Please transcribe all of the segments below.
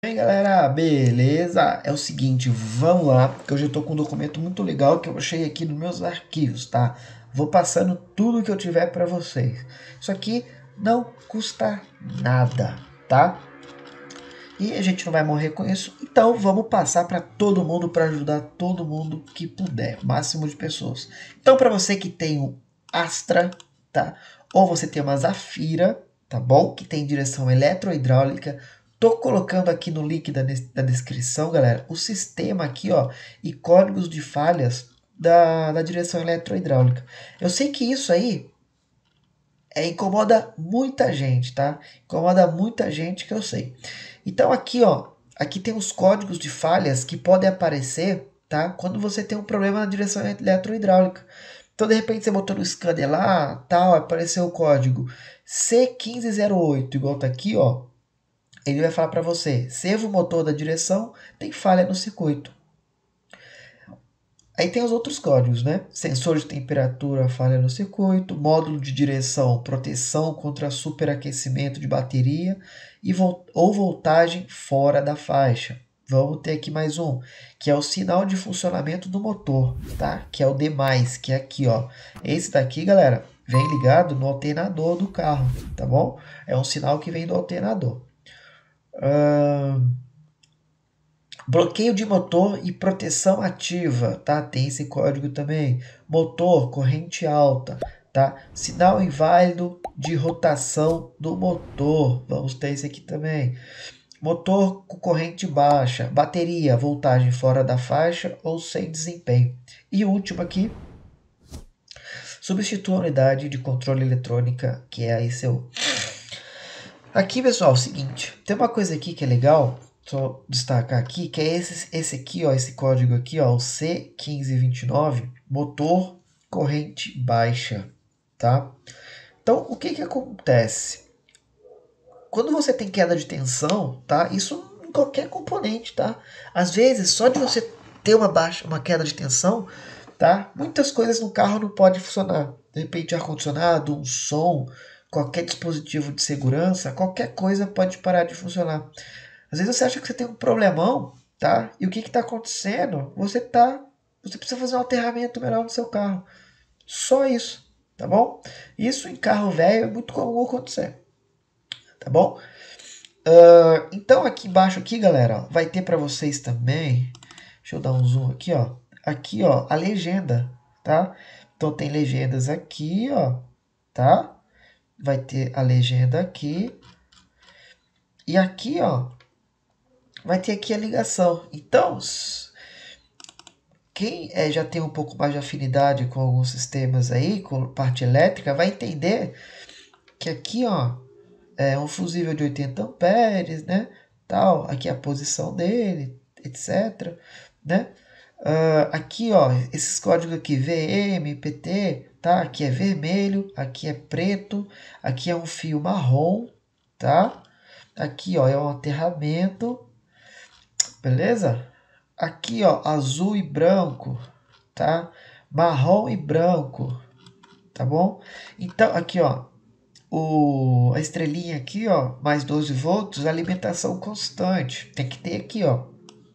Bem, galera, beleza? É o seguinte, vamos lá, porque hoje eu tô com um documento muito legal que eu achei aqui nos meus arquivos, tá? Vou passando tudo que eu tiver para vocês. Isso aqui não custa nada, tá? E a gente não vai morrer com isso, então vamos passar para todo mundo para ajudar todo mundo que puder, máximo de pessoas. Então, para você que tem o Astra, tá? Ou você tem uma Zafira, tá bom? Que tem direção eletrohidráulica. Tô colocando aqui no link da descrição, galera, o sistema aqui, ó, e códigos de falhas da direção eletrohidráulica. Eu sei que isso aí incomoda muita gente, tá? Incomoda muita gente que eu sei. Então aqui, ó, aqui tem os códigos de falhas que podem aparecer, tá? Quando você tem um problema na direção eletrohidráulica. Então, de repente, você botou no scanner lá, tal, apareceu o código C1508, igual tá aqui, ó. Ele vai falar para você, servo motor da direção tem falha no circuito. Aí tem os outros códigos, né? Sensor de temperatura, falha no circuito, módulo de direção, proteção contra superaquecimento de bateria ou voltagem fora da faixa. Vamos ter aqui mais um, que é o sinal de funcionamento do motor, tá? Que é o D+, que é aqui, ó. Esse daqui, galera, vem ligado no alternador do carro, tá bom? É um sinal que vem do alternador. Bloqueio de motor e proteção ativa, tá? Tem esse código também. Motor, corrente alta, tá? Sinal inválido de rotação do motor. Vamos ter esse aqui também. Motor com corrente baixa, bateria, voltagem fora da faixa ou sem desempenho. E o último aqui, substitua a unidade de controle eletrônica, que é a ECU. Aqui, pessoal, é o seguinte, tem uma coisa aqui que é legal, só destacar aqui, que é esse aqui, ó, esse código aqui, ó, o C1529, motor corrente baixa, tá? Então, o que que acontece? Quando você tem queda de tensão, tá? Isso em qualquer componente, tá? Às vezes, só de você ter uma queda de tensão, tá? Muitas coisas no carro não podem funcionar. De repente, ar-condicionado, um som, qualquer dispositivo de segurança, qualquer coisa pode parar de funcionar. Às vezes você acha que você tem um problemão, tá? E o que está acontecendo? Você precisa fazer um aterramento melhor no seu carro. Só isso, tá bom? Isso em carro velho é muito comum acontecer, tá bom? Então aqui embaixo aqui, galera, ó, vai ter para vocês também. Deixa eu dar um zoom aqui, ó. Aqui, ó, a legenda, tá? Então tem legendas aqui, ó, tá? Vai ter a legenda aqui. E aqui, ó, vai ter aqui a ligação. Então, quem já tem um pouco mais de afinidade com alguns sistemas aí, com parte elétrica, vai entender que aqui, ó, é um fusível de 80 amperes, né? Tal, aqui é a posição dele, etc, né? Aqui, ó, esses códigos aqui, VM, PT, tá? Aqui é vermelho, aqui é preto, aqui é um fio marrom, tá? Aqui, ó, é um aterramento, beleza? Aqui, ó, azul e branco, tá? Marrom e branco, tá bom? Então, aqui, ó, a estrelinha aqui, ó, mais 12 volts, alimentação constante. Tem que ter aqui, ó.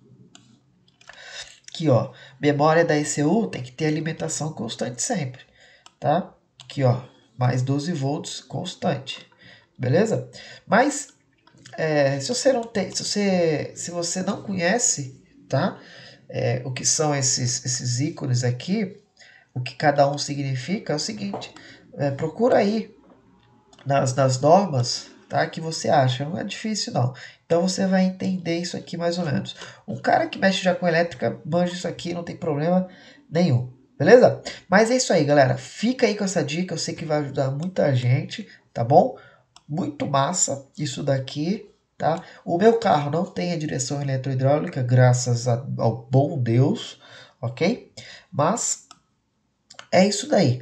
Aqui, ó, memória da ECU tem que ter alimentação constante sempre, tá? Aqui, ó, mais 12 volts constante, beleza? Mas se você não tem, se você não conhece, tá? O que são esses ícones aqui, o que cada um significa é o seguinte: procura aí nas normas, tá? Que você acha, não é difícil não. Então você vai entender isso aqui mais ou menos. Um cara que mexe já com elétrica, manja isso aqui, não tem problema nenhum. Beleza? Mas é isso aí, galera. Fica aí com essa dica, eu sei que vai ajudar muita gente, tá bom? Muito massa isso daqui, tá? O meu carro não tem a direção eletrohidráulica, graças ao bom Deus, ok? Mas é isso daí.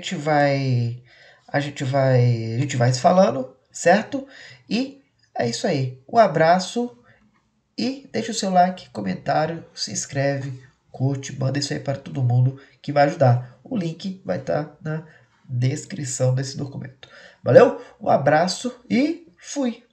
A gente vai se falando, certo? E é isso aí. Um abraço e deixa o seu like, comentário, se inscreve, curte, manda isso aí para todo mundo que vai ajudar. O link vai estar na descrição desse documento. Valeu? Um abraço e fui!